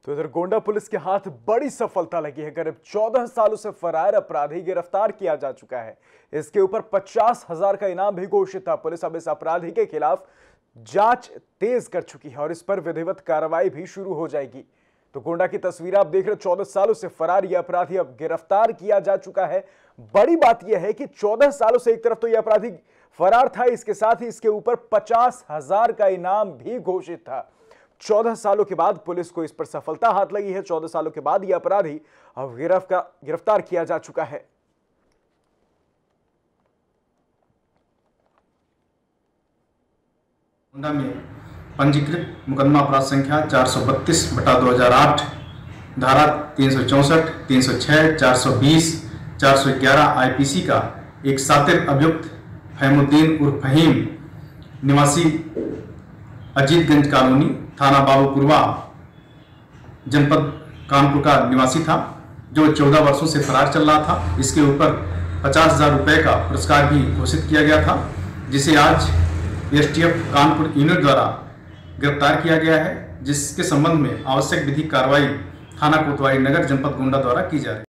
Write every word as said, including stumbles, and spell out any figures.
तो इधर गोंडा पुलिस के हाथ बड़ी सफलता लगी है। करीब चौदह सालों से फरार अपराधी गिरफ्तार किया जा चुका है। इसके ऊपर पचास हजार का इनाम भी घोषित था। पुलिस अब इस अपराधी के खिलाफ जांच तेज कर चुकी है और इस पर विधिवत कार्रवाई भी शुरू हो जाएगी। तो गोंडा की तस्वीर आप देख रहे, चौदह सालों से फरार यह अपराधी अब गिरफ्तार किया जा चुका है। बड़ी बात यह है कि चौदह सालों से एक तरफ तो यह अपराधी फरार था, इसके साथ ही इसके ऊपर पचास हजार का इनाम भी घोषित था। चौदह सालों के बाद पुलिस को इस पर सफलता हाथ लगी है। चौदह सालों के बाद यह अपराधी अब गिरफ्तार किया जा चुका है। गोंडा में पंजीकृत मुकदमा अपराध संख्या चार सौ बत्तीस बटा दो हजार आठ, धारा तीन सौ चौसठ, तीन सौ छह, चार सौ बीस, चार सौ ग्यारह आईपीसी का एक सातिर अभियुक्त फहीमुद्दीन उर्फ फहीम निवासी अजीतगंज कॉलोनी, थाना बाबूपुरवा, जनपद कानपुर का निवासी था, जो चौदह वर्षों से फरार चल रहा था। इसके ऊपर पचास हजार रुपये का पुरस्कार भी घोषित किया गया था, जिसे आज एसटीएफ कानपुर यूनिट द्वारा गिरफ्तार किया गया है, जिसके संबंध में आवश्यक विधिक कार्रवाई थाना कोतवाली नगर जनपद गोंडा द्वारा की जा रही है।